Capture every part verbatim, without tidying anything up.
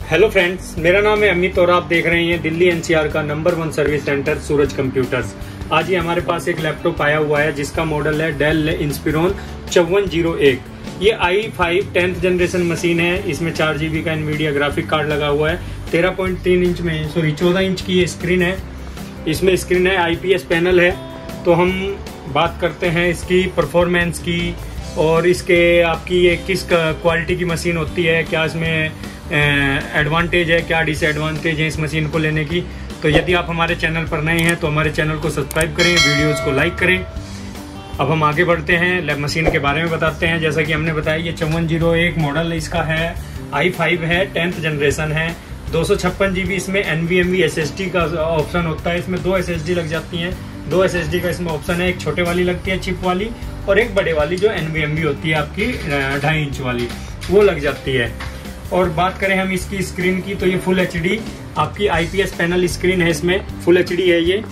Hello friends, मेरा नाम है अमित और आप देख रहे हैं दिल्ली एनसीआर का number one service centre Suraj computers. आज ये हमारे पास एक लैपटॉप आया हुआ है जिसका मॉडल है डेल इंस्पिरोन चौवन जीरो एक। ये I five tenth generation machine है। इसमें चार जीबी का एनवीडिया ग्राफिक कार्ड लगा हुआ है। तेरह पॉइंट तीन इंच में सॉरी चौदह इंच की ये स्क्रीन है। इसमें स्क्रीन है, आईपीएस पैनल है। तो हम बात करते हैं इसकी परफॉर्मेंस की और इसके आपकी ये किस क्वालिटी की मशीन होती है, क्या इसमें एडवांटेज है, क्या डिसएडवांटेज है इस मशीन को लेने की। तो यदि आप हमारे चैनल पर नए हैं तो हमारे चैनल को सब्सक्राइब करें, वीडियोस को लाइक करें। अब हम आगे बढ़ते हैं, मशीन के बारे में बताते हैं। जैसा कि हमने बताया ये चौवन जीरो एक मॉडल इसका है, आई फाइव है, टेंथ जनरेशन है। दो सौ छप्पन जीबी इसमें एनवीएमवी एसएसडी का ऑप्शन होता है। इसमें दो एसएसडी लग जाती हैं, दो एसएसडी का इसमें ऑप्शन है। एक छोटे वाली लगती है चिप वाली और एक बड़े वाली जो एनवीएमवी होती है आपकी ढाई इंच वाली, वो लग जाती है। और बात करें हम इसकी स्क्रीन की तो ये फुल एचडी आपकी आईपीएस पैनल स्क्रीन है। इसमें फुल एचडी है। ये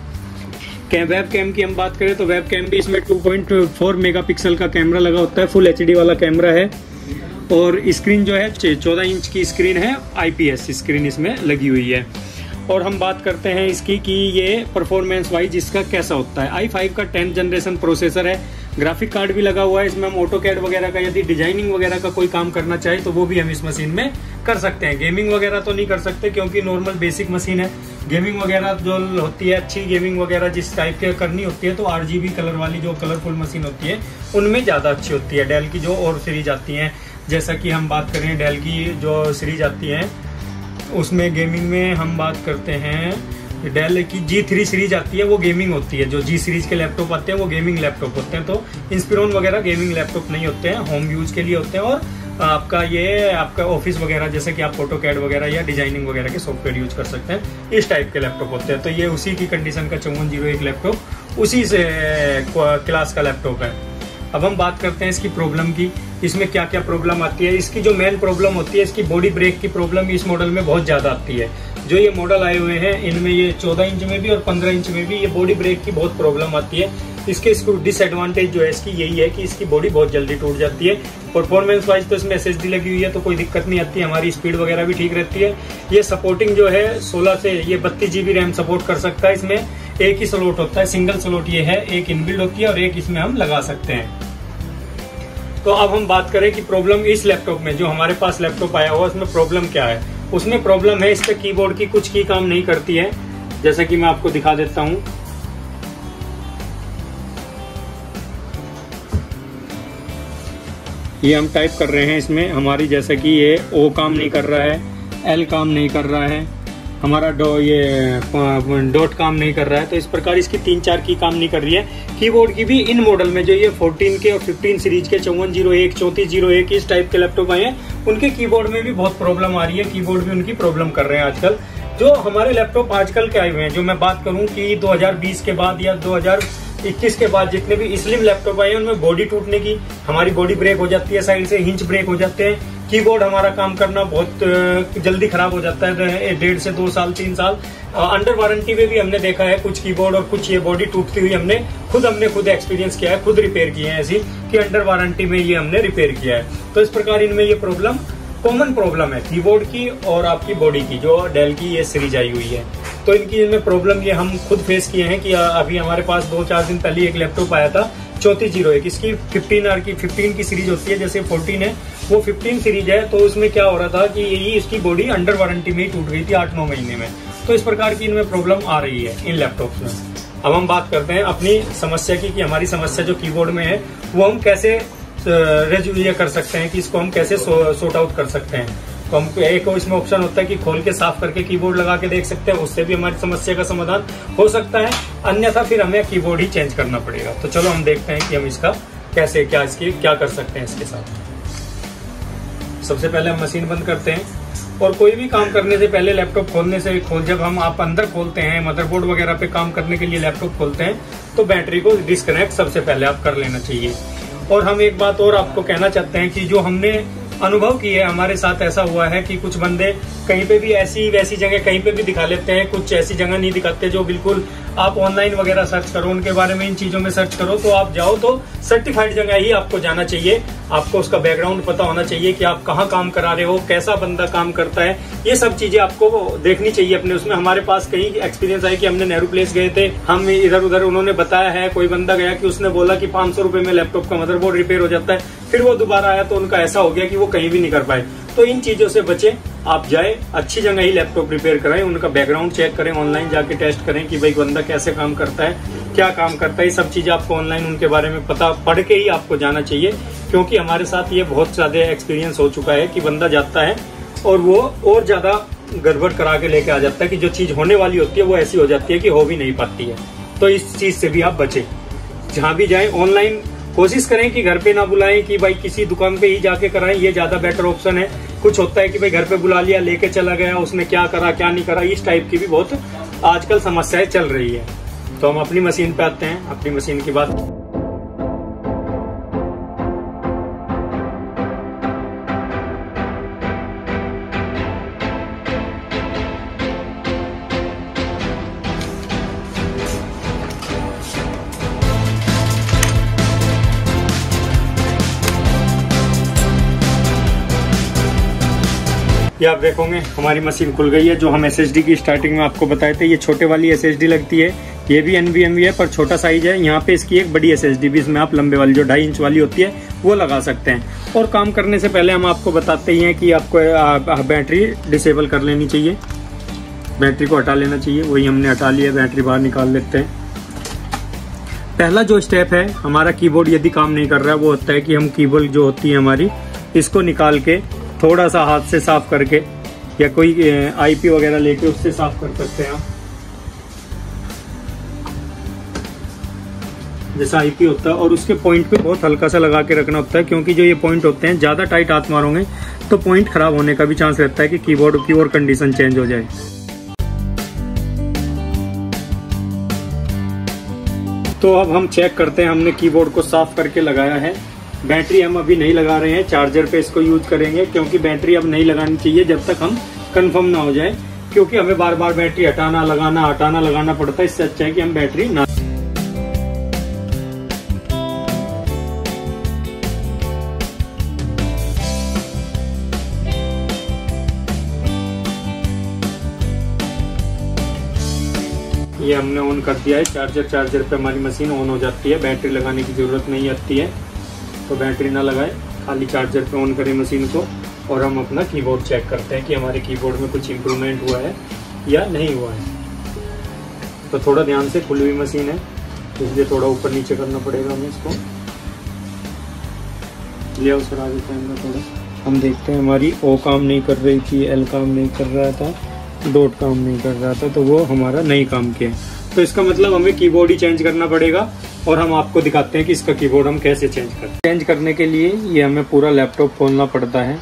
वेब कैम की हम बात करें तो वेब कैम भी इसमें टू पॉइंट फोर मेगापिक्सल का कैमरा लगा होता है। फुल एचडी वाला कैमरा है। और स्क्रीन जो है चौदह इंच की स्क्रीन है, आईपीएस स्क्रीन इसमें लगी हुई है। और हम बात करते हैं इसकी कि ये परफॉर्मेंस वाइज इसका कैसा होता है। आई फाइव का टेंथ जनरेशन प्रोसेसर है, ग्राफिक कार्ड भी लगा हुआ है। इसमें हम ऑटो कैड वगैरह का यदि डिजाइनिंग वगैरह का कोई काम करना चाहे तो वो भी हम इस मशीन में कर सकते हैं। गेमिंग वगैरह तो नहीं कर सकते क्योंकि नॉर्मल बेसिक मशीन है। गेमिंग वगैरह जो होती है, अच्छी गेमिंग वगैरह जिस टाइप की करनी होती है तो आरजीबी कलर वाली जो कलरफुल मशीन होती है उनमें ज़्यादा अच्छी होती है। डेल की जो और सीरीज आती हैं, जैसा कि हम बात करें डेल की जो सीरीज आती है उसमें गेमिंग में हम बात करते हैं डेल की जी थ्री सीरीज आती है, वो गेमिंग होती है। जो जी सीरीज के लैपटॉप आते हैं वो गेमिंग लैपटॉप होते हैं। तो इंस्पिरोन वगैरह गेमिंग लैपटॉप नहीं होते हैं, होम यूज के लिए होते हैं। और आपका ये आपका ऑफिस वगैरह जैसे कि आप ऑटो कैड वगैरह या डिजाइनिंग वगैरह के सॉफ्टवेयर यूज कर सकते हैं, इस टाइप के लैपटॉप होते हैं। तो ये उसी की कंडीशन का चौवन जीरो एक लैपटॉप उसी से क्लास का लैपटॉप है। अब हम बात करते हैं इसकी प्रॉब्लम की, इसमें क्या क्या प्रॉब्लम आती है। इसकी जो मेन प्रॉब्लम होती है, इसकी बॉडी ब्रेक की प्रॉब्लम इस मॉडल में बहुत ज्यादा आती है। जो ये मॉडल आए हुए हैं इनमें ये चौदह इंच में भी और पंद्रह इंच में भी ये बॉडी ब्रेक की बहुत प्रॉब्लम आती है। इसके इसको डिसएडवांटेज जो है इसकी यही है कि इसकी बॉडी बहुत जल्दी टूट जाती है। परफॉर्मेंस वाइज तो इसमें एसएसडी लगी हुई है तो कोई दिक्कत नहीं आती, हमारी स्पीड वगैरह भी ठीक रहती है। ये सपोर्टिंग जो है सोलह से ये बत्तीस जीबी रैम सपोर्ट कर सकता है। इसमें एक ही स्लॉट होता है, सिंगल स्लॉट ये है, एक इनबिल्ड होती है और एक इसमें हम लगा सकते हैं। तो अब हम बात करें कि प्रॉब्लम इस लैपटॉप में जो हमारे पास लैपटॉप आया हुआ उसमें प्रॉब्लम क्या है। उसमें प्रॉब्लम है इस पे कीबोर्ड की कुछ की काम नहीं करती है, जैसा कि मैं आपको दिखा देता हूं। ये हम टाइप कर रहे हैं इसमें हमारी, जैसे कि ये ओ काम नहीं कर रहा है, एल काम नहीं कर रहा है, हमारा डो ये डॉट काम नहीं कर रहा है। तो इस प्रकार इसकी तीन चार की काम नहीं कर रही है। कीबोर्ड की भी इन मॉडल में जो ये चौदह के और पंद्रह सीरीज के चौवन जीरो एक, चौंतीस जीरो एक इस टाइप के लैपटॉप आए हैं, उनके कीबोर्ड में भी बहुत प्रॉब्लम आ रही है। कीबोर्ड भी उनकी प्रॉब्लम कर रहे हैं आजकल। जो हमारे लैपटॉप आजकल के आए हुए हैं, जो मैं बात करूं कि दो हज़ार बीस के बाद या दो हज़ार इक्कीस के बाद जितने भी स्लिम लैपटॉप आए हैं उनमें बॉडी टूटने की, हमारी बॉडी ब्रेक हो जाती है, साइड से हिंच ब्रेक हो जाते हैं। कीबोर्ड हमारा काम करना बहुत जल्दी खराब हो जाता है, डेढ़ से दो साल तीन साल अंडर वारंटी में भी हमने देखा है कुछ कीबोर्ड और कुछ ये बॉडी टूटती हुई हमने खुद हमने खुद एक्सपीरियंस किया है, खुद रिपेयर किए हैं ऐसी कि अंडर वारंटी में ये हमने रिपेयर किया है। तो इस प्रकार इनमें ये प्रॉब्लम कॉमन प्रॉब्लम है कीबोर्ड की और आपकी बॉडी की, जो डेल की ये सीरीज आई हुई है। तो इनकी इनमें प्रॉब्लम ये हम खुद फेस किए हैं कि अभी हमारे पास दो चार दिन पहले एक लैपटॉप आया था चौंतीस जीरो एक। इसकी फिफ्टीन आर की फिफ्टीन की सीरीज होती है, जैसे फोर्टीन है वो फिफ्टीन सीरीज है। तो उसमें क्या हो रहा था कि यही इसकी बॉडी अंडर वारंटी में ही टूट गई थी आठ नौ महीने में। तो इस प्रकार की इनमें प्रॉब्लम आ रही है इन लैपटॉप्स में। अब हम बात करते हैं अपनी समस्या की कि हमारी समस्या जो कीबोर्ड में है वो हम कैसे रेजोल्व कर सकते हैं, कि इसको हम कैसे सॉर्ट आउट कर सकते हैं। तो हम एक इसमें ऑप्शन होता है कि खोल के साफ करके कीबोर्ड लगा के देख सकते हैं, उससे भी हमारी समस्या का समाधान हो सकता है। अन्यथा फिर हमें कीबोर्ड ही चेंज करना पड़ेगा। तो चलो हम देखते हैं कि हम इसका कैसे क्या इसकी क्या कर सकते हैं इसके साथ। सबसे पहले हम मशीन बंद करते हैं और कोई भी काम करने से पहले लैपटॉप खोलने से खोल जब हम आप अंदर खोलते हैं मदरबोर्ड वगैरह पे काम करने के लिए लैपटॉप खोलते हैं तो बैटरी को डिस्कनेक्ट सबसे पहले आप कर लेना चाहिए। और हम एक बात और आपको कहना चाहते हैं कि जो हमने अनुभव की है, हमारे साथ ऐसा हुआ है कि कुछ बंदे कहीं पे भी ऐसी वैसी जगह कहीं पे भी दिखा लेते हैं, कुछ ऐसी जगह नहीं दिखाते जो बिल्कुल आप ऑनलाइन वगैरह सर्च करो, उनके बारे में इन चीजों में सर्च करो, तो आप जाओ तो सर्टिफाइड जगह ही आपको जाना चाहिए। आपको उसका बैकग्राउंड पता होना चाहिए कि आप कहाँ काम करा रहे हो, कैसा बंदा काम करता है, ये सब चीजें आपको देखनी चाहिए अपने उसमें। हमारे पास कई एक्सपीरियंस है कि हमने नेहरू प्लेस गए थे, हम इधर उधर उन्होंने बताया है, कोई बंदा गया कि उसने बोला कि पांच सौ रुपए में लैपटॉप का मदरबोर्ड रिपेयर हो जाता है, फिर वो दोबारा आया तो उनका ऐसा हो गया कि वो कहीं भी नहीं कर पाए। तो इन चीजों से बचे, आप जाए अच्छी जगह ही लैपटॉप रिपेयर कराएं, उनका बैकग्राउंड चेक करें, ऑनलाइन जाके टेस्ट करें कि भाई बंदा कैसे काम करता है, क्या काम करता है, ये सब चीजें आपको ऑनलाइन उनके बारे में पता पढ़ के ही आपको जाना चाहिए। क्योंकि हमारे साथ ये बहुत ज्यादा एक्सपीरियंस हो चुका है कि बंदा जाता है और वो और ज्यादा गड़बड़ करा के लेके आ जाता है कि जो चीज होने वाली होती है वो ऐसी हो जाती है कि हो भी नहीं पाती है। तो इस चीज से भी आप बचें। जहां भी जाएं ऑनलाइन कोशिश करें कि घर पे ना बुलाएं, कि भाई किसी दुकान पे ही जाके कराएं, ये ज्यादा बेटर ऑप्शन है। कुछ होता है कि भाई घर पे बुला लिया, लेके चला गया, उसने क्या करा क्या नहीं करा, इस टाइप की भी बहुत आजकल समस्याएं चल रही है। तो हम अपनी मशीन पे आते हैं, अपनी मशीन की बात। ये आप देखोगे हमारी मशीन खुल गई है। जो हम एसएसडी की स्टार्टिंग में आपको बताए थे, ये छोटे वाली एसएसडी लगती है, ये भी एनवीएमई है पर छोटा साइज है। यहाँ पे इसकी एक बड़ी एसएसडी भी, इसमें आप लंबे वाली जो ढाई इंच वाली होती है वो लगा सकते हैं। और काम करने से पहले हम आपको बताते ही हैं कि आपको बैटरी डिसेबल कर लेनी चाहिए, बैटरी को हटा लेना चाहिए। वही हमने हटा लिया, बैटरी बाहर निकाल लेते हैं। पहला जो स्टेप है, हमारा कीबोर्ड यदि काम नहीं कर रहा है, वो होता है कि हम कीबोर्ड जो होती है हमारी, इसको निकाल के थोड़ा सा हाथ से साफ करके या कोई आईपी वगैरह लेके उससे साफ कर सकते हैं आप। जैसा आईपी होता है, और उसके पॉइंट पे बहुत हल्का सा लगा के रखना होता है, क्योंकि जो ये पॉइंट होते हैं ज्यादा टाइट हाथ मारोगे तो पॉइंट खराब होने का भी चांस रहता है कि कीबोर्ड की और कंडीशन चेंज हो जाए। तो अब हम चेक करते हैं, हमने कीबोर्ड को साफ करके लगाया है। बैटरी हम अभी नहीं लगा रहे हैं, चार्जर पे इसको यूज करेंगे, क्योंकि बैटरी अब नहीं लगानी चाहिए जब तक हम कंफर्म ना हो जाए, क्योंकि हमें बार बार बैटरी हटाना लगाना हटाना लगाना पड़ता है। इससे अच्छा है कि हम बैटरी ना। ये हमने ऑन कर दिया है चार्जर। चार्जर पे हमारी मशीन ऑन हो जाती है, बैटरी लगाने की जरूरत नहीं आती है। तो बैटरी ना लगाए, खाली चार्जर पे ऑन करें मशीन को, और हम अपना कीबोर्ड चेक करते हैं कि हमारे कीबोर्ड में कुछ इम्प्रूवमेंट हुआ है या नहीं हुआ है। तो थोड़ा ध्यान से, खुली हुई मशीन है इसलिए थोड़ा ऊपर नीचे करना पड़ेगा हमें इसको। ले आओ सर आगे कैमरा थोड़ा। हम देखते हैं हमारी ओ काम नहीं कर रही थी, एल काम नहीं कर रहा था, डॉट काम नहीं कर रहा था, तो वो हमारा नहीं काम किया। तो इसका मतलब हमें कीबोर्ड ही चेंज करना पड़ेगा, और हम आपको दिखाते हैं कि इसका कीबोर्ड हम कैसे चेंज करते हैं। चेंज करने के लिए ये हमें पूरा लैपटॉप खोलना पड़ता है,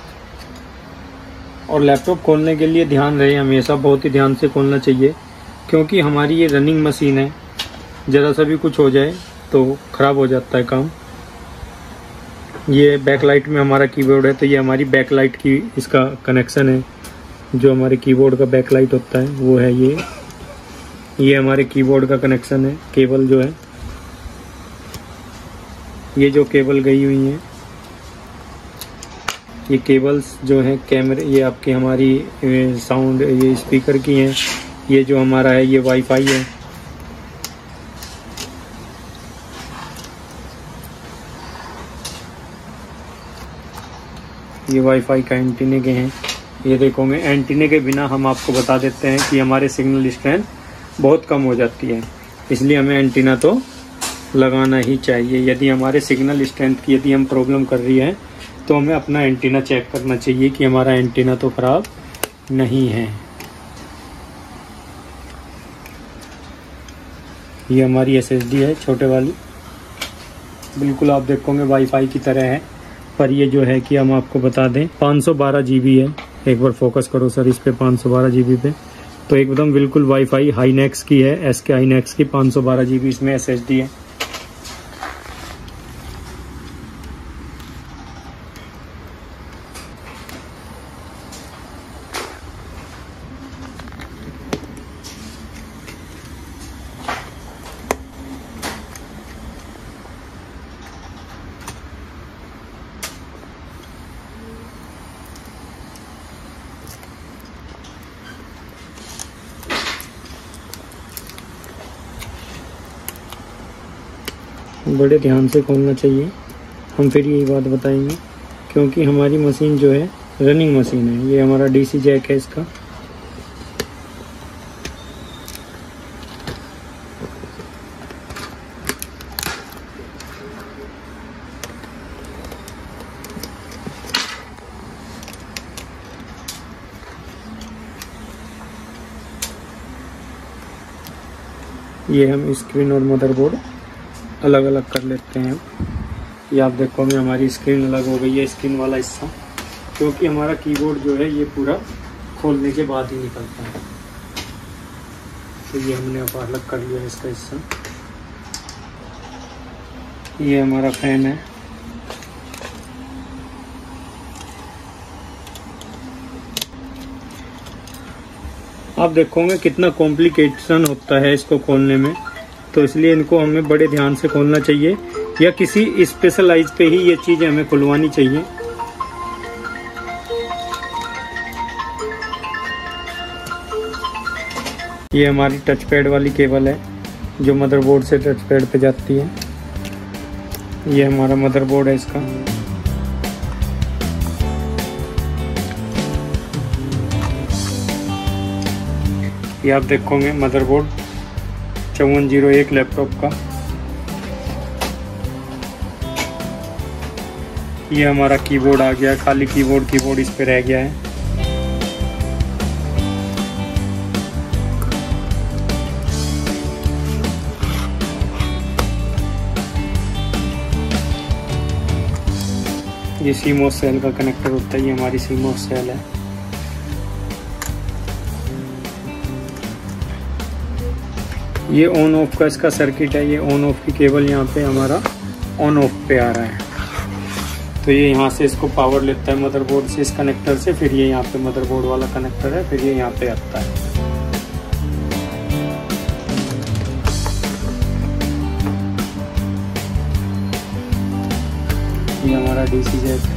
और लैपटॉप खोलने के लिए ध्यान रहे, हमेशा बहुत ही ध्यान से खोलना चाहिए, क्योंकि हमारी ये रनिंग मशीन है, ज़रा सा भी कुछ हो जाए तो ख़राब हो जाता है काम। ये बैकलाइट में हमारा कीबोर्ड है, तो ये हमारी बैकलाइट की इसका कनेक्शन है। जो हमारे कीबोर्ड का बैकलाइट होता है वो है ये ये हमारे कीबोर्ड का कनेक्शन है। केबल जो है, ये जो केबल गई हुई है, ये केबल्स जो है कैमरे, ये आपकी हमारी साउंड, ये स्पीकर की हैं। ये जो हमारा है ये वाईफाई है। ये वाईफाई का एंटीने के हैं। ये देखोगे एंटीने के बिना हम आपको बता देते हैं कि हमारे सिग्नल स्ट्रेंथ बहुत कम हो जाती है, इसलिए हमें एंटीना तो लगाना ही चाहिए। यदि हमारे सिग्नल स्ट्रेंथ की यदि हम प्रॉब्लम कर रही है तो हमें अपना एंटीना चेक करना चाहिए कि हमारा एंटीना तो खराब नहीं है। ये हमारी एसएसडी है छोटे वाली, बिल्कुल आप देखोगे वाईफाई की तरह है, पर ये जो है कि हम आपको बता दें पाँच सौ बारह जीबी है। एक बार फोकस करो सर इस पे, पाँच सौ बारह जीबी पे, तो एकदम बिल्कुल वाईफाई हाईनेक्स की है, एस के हाईनेक्स की पाँच सौ बारह जीबी इसमें एसएसडी है। बड़े ध्यान से खोलना चाहिए। हम फिर यही बात बताएंगे क्योंकि हमारी मशीन जो है रनिंग मशीन है। ये हमारा डीसी जैक है इसका। ये हम स्क्रीन और मदरबोर्ड अलग अलग कर लेते हैं। ये आप देखोगे हमारी स्क्रीन अलग हो गई है, स्क्रीन वाला हिस्सा, क्योंकि हमारा कीबोर्ड जो है ये पूरा खोलने के बाद ही निकलता है। तो ये हमने अब अलग कर लिया इसका हिस्सा। ये हमारा फैन है। आप देखोगे कितना कॉम्प्लिकेशन होता है इसको खोलने में, तो इसलिए इनको हमें बड़े ध्यान से खोलना चाहिए या किसी स्पेशलाइज पे ही ये चीज़ें हमें खुलवानी चाहिए। ये हमारी टच पैड वाली केबल है जो मदरबोर्ड से टच पैड पे जाती है। ये हमारा मदरबोर्ड है इसका। ये आप देखोगे मदरबोर्ड चौवन जीरो एक लैपटॉप का। ये हमारा कीबोर्ड आ गया, खाली कीबोर्ड कीबोर्ड इस पे रह गया है। ये सीमोस सेल का कनेक्टर होता है। ये हमारी सीमोस सेल है। ये ऑन ऑफ का इसका सर्किट है। ये ऑन ऑफ की केबल यहाँ पे हमारा ऑन ऑफ पे आ रहा है। तो ये यहाँ से इसको पावर लेता है मदरबोर्ड से, इस कनेक्टर से। फिर ये यहाँ पे मदरबोर्ड वाला कनेक्टर है, फिर ये यहाँ पे आता है। ये हमारा डीसी जैक।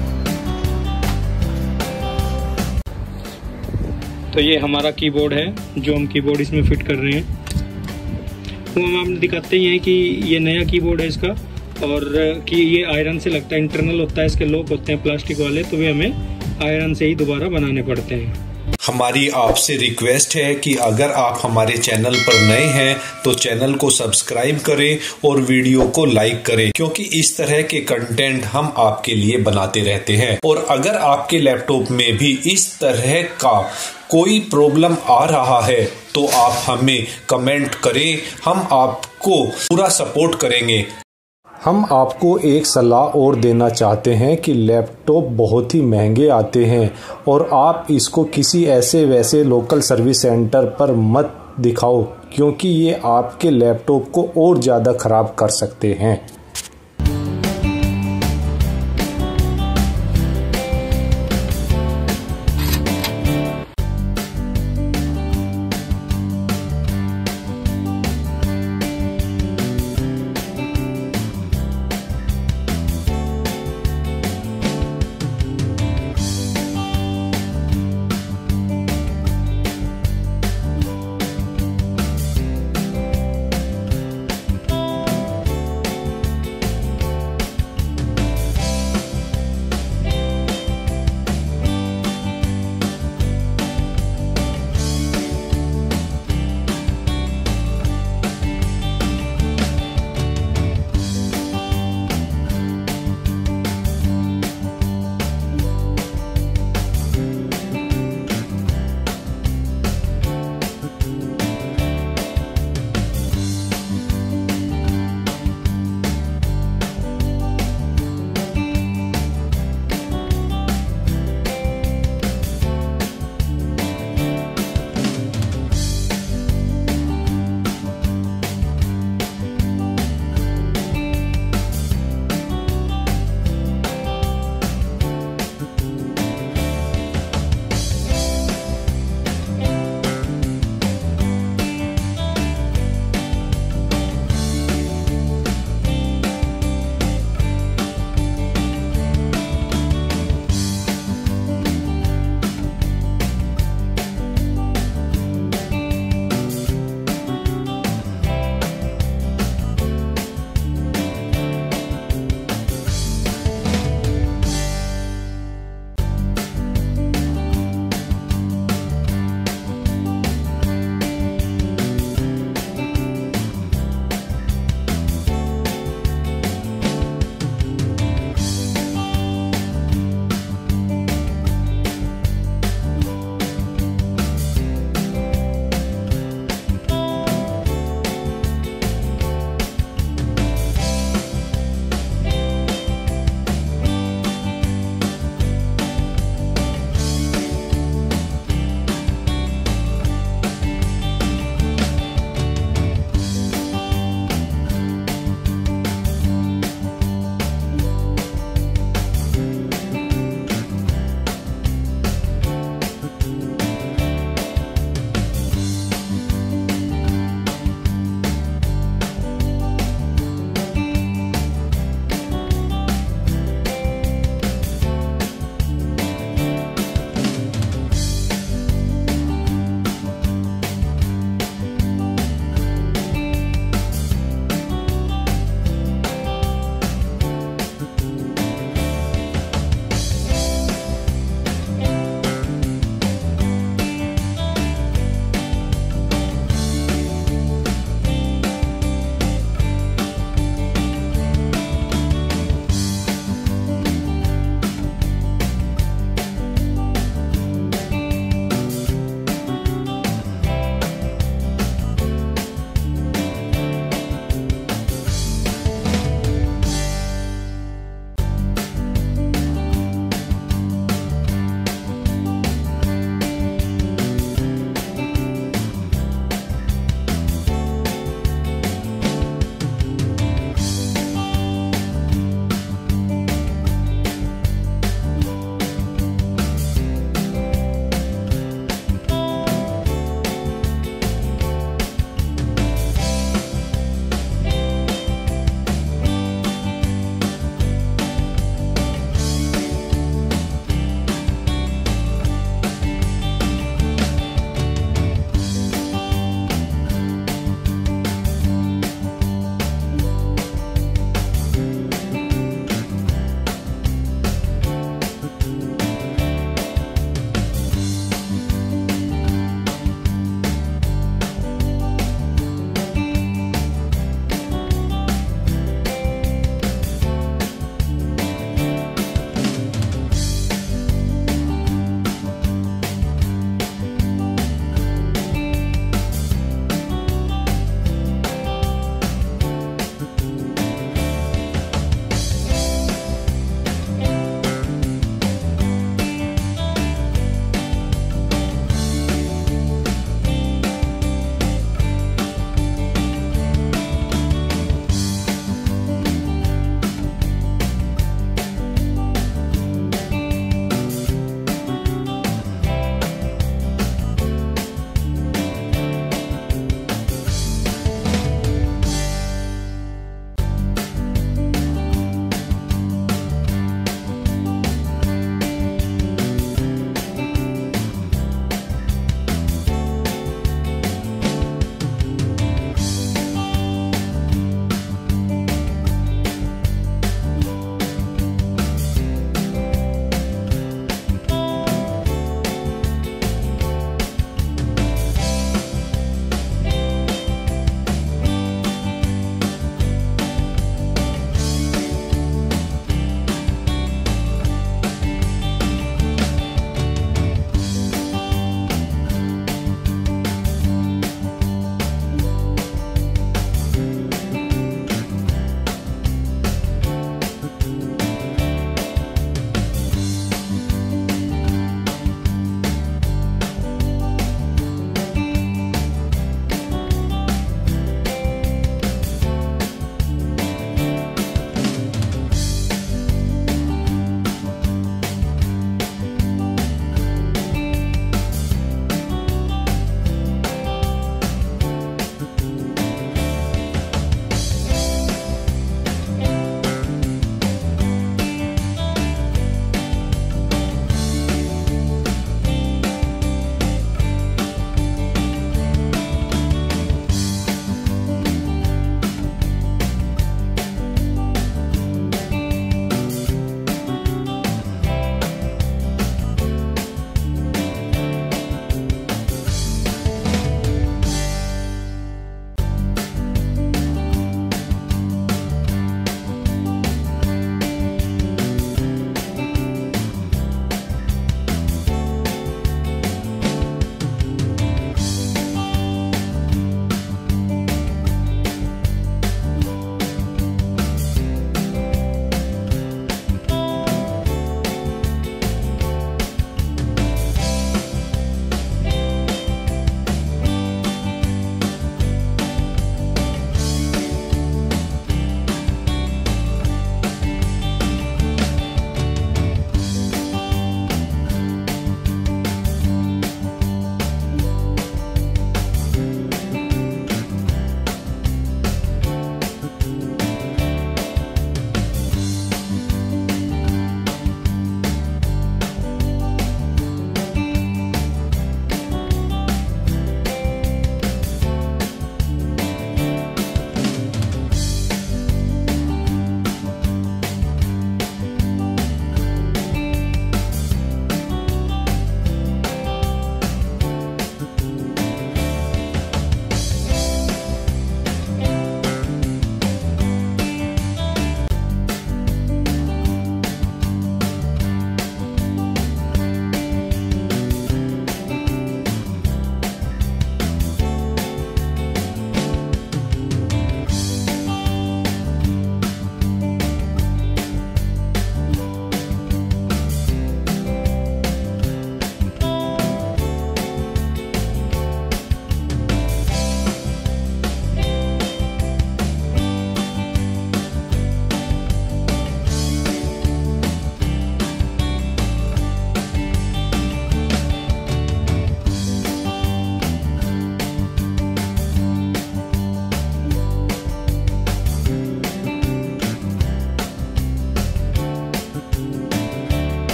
तो ये हमारा कीबोर्ड है जो हम कीबोर्ड इसमें फिट कर रहे हैं। वो हम आपने दिखाते ही हैं कि ये नया कीबोर्ड है इसका, और कि ये आयरन से लगता है, इंटरनल होता है, इसके लॉक होते हैं प्लास्टिक वाले, तो वे हमें आयरन से ही दोबारा बनाने पड़ते हैं। हमारी आपसे रिक्वेस्ट है कि अगर आप हमारे चैनल पर नए हैं तो चैनल को सब्सक्राइब करें और वीडियो को लाइक करें, क्योंकि इस तरह के कंटेंट हम आपके लिए बनाते रहते हैं। और अगर आपके लैपटॉप में भी इस तरह का कोई प्रॉब्लम आ रहा है तो आप हमें कमेंट करें, हम आपको पूरा सपोर्ट करेंगे। हम आपको एक सलाह और देना चाहते हैं कि लैपटॉप बहुत ही महंगे आते हैं और आप इसको किसी ऐसे वैसे लोकल सर्विस सेंटर पर मत दिखाओ, क्योंकि ये आपके लैपटॉप को और ज़्यादा ख़राब कर सकते हैं।